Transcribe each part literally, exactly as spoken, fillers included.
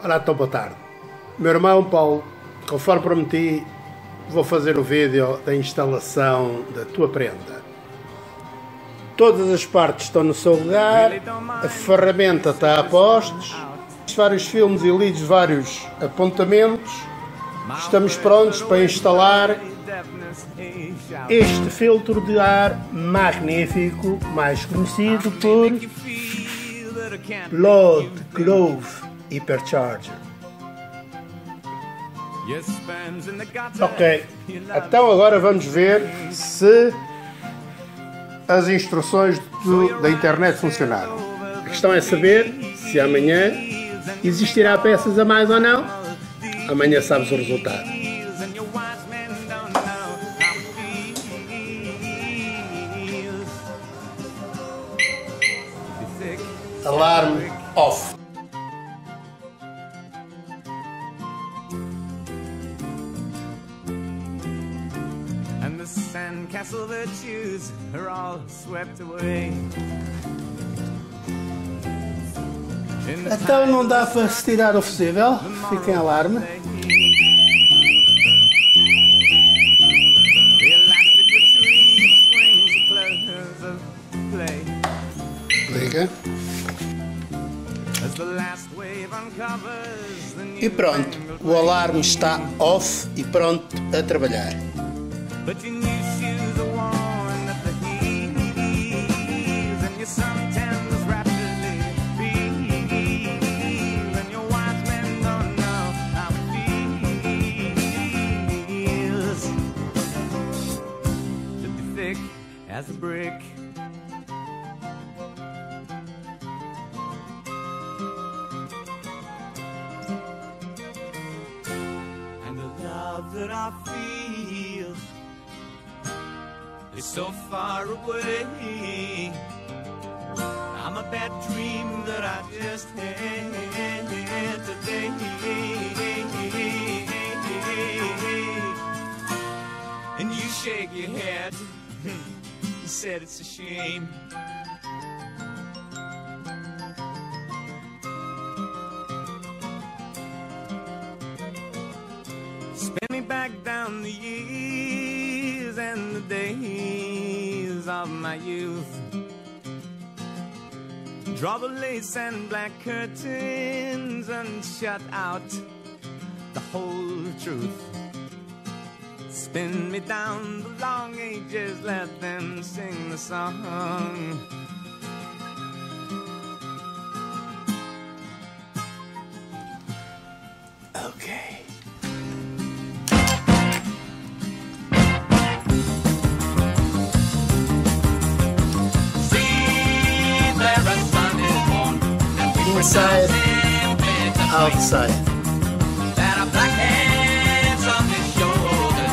Ora, então, boa tarde. Meu irmão Paulo, conforme prometi, vou fazer o vídeo da instalação da tua prenda. Todas as partes estão no seu lugar, a ferramenta está a postos, vários filmes e lidos, vários apontamentos. Estamos prontos para instalar este filtro de ar magnífico, mais conhecido por Load Grove Hypercharger. Ok, então agora vamos ver se as instruções do, da internet funcionaram. A questão é saber se amanhã existirá peças a mais ou não. Amanhã sabes o resultado. Alarme off. And the sandcastle virtues are all swept away. Então não dá para se tirar o fusível. Fica em alarme. Liga. E pronto, o alarme está off e pronto a trabalhar. As a brick, and the love that I feel is so far away. I'm a bad dream that I just had today. And you shake your head. Said it's a shame. Spin me back down the years and the days of my youth. Draw the lace and black curtains and shut out the whole truth. Spin me down the long ages, let them sing the song. Okay. See, there a sun is born. Inside, outside. That a black hands on his shoulders.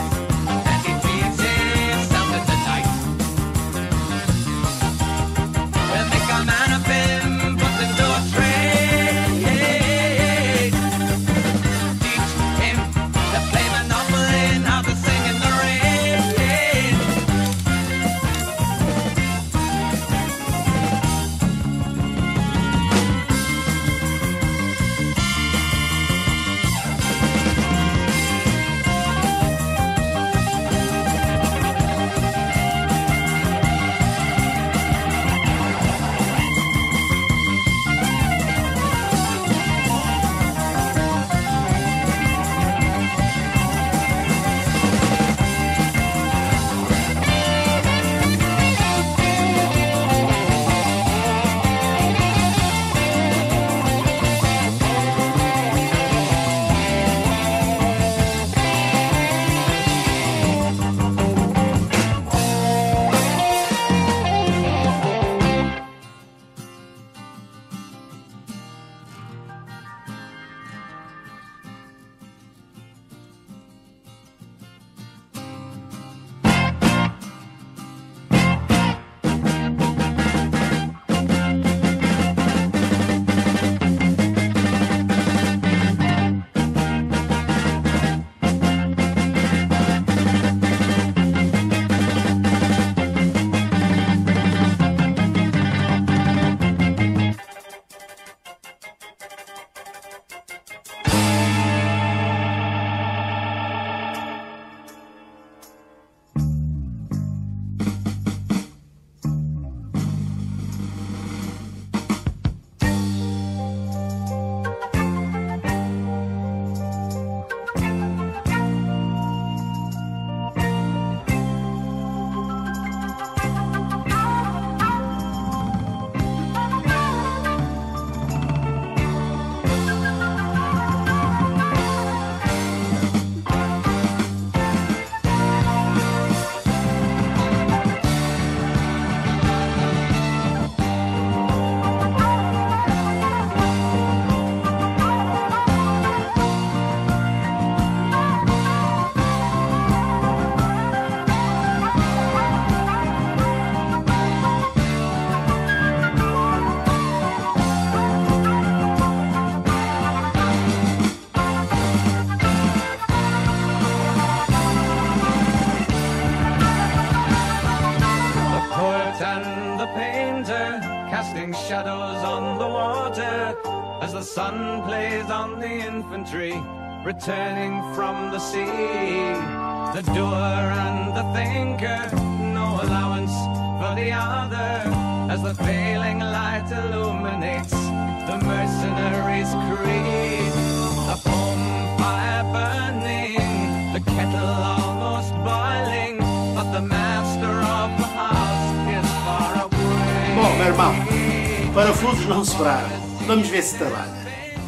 shadows on the water as the sun plays on the infantry returning from the sea. The doer and the thinker, no allowance for the other as the failing light illuminates the mercenary's creed. The home fire burning, the kettle almost boiling, but the master of the house is far away. Bom, meu irmão, parafusos não sobraram. Vamos ver se trabalha.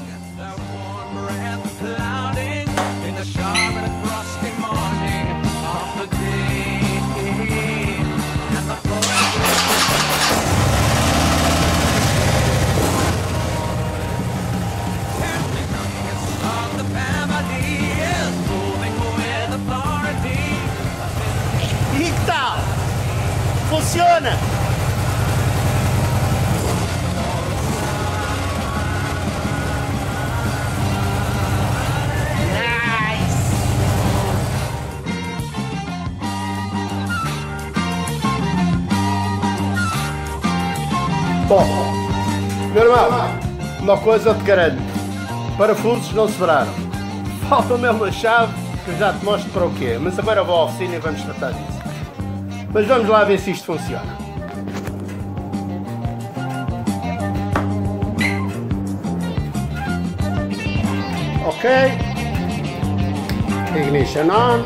E que tal? Funciona! Nice! Bom, meu irmão, uma coisa eu te garanto: parafusos não sobraram. Falta-me uma chave que eu já te mostro para o quê, mas agora vou à oficina e vamos tratar disso. Mas vamos lá ver se isto funciona. Ok. Ignition on.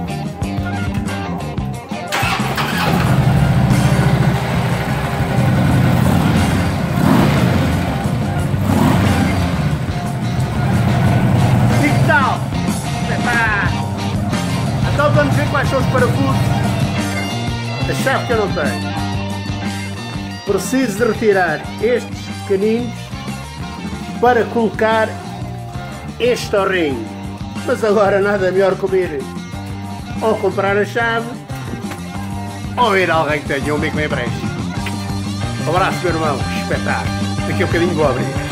E que tal? Epá. Então vamos ver quais são os parafusos. A chave que eu não tenho. Preciso de retirar estes pequeninos para colocar este ao ringue. Mas agora nada melhor que ir ou comprar a chave ou ir a alguém que tenha um bico em brecha. Um abraço, meu irmão. Espetáculo. Daqui a um bocadinho vou abrir.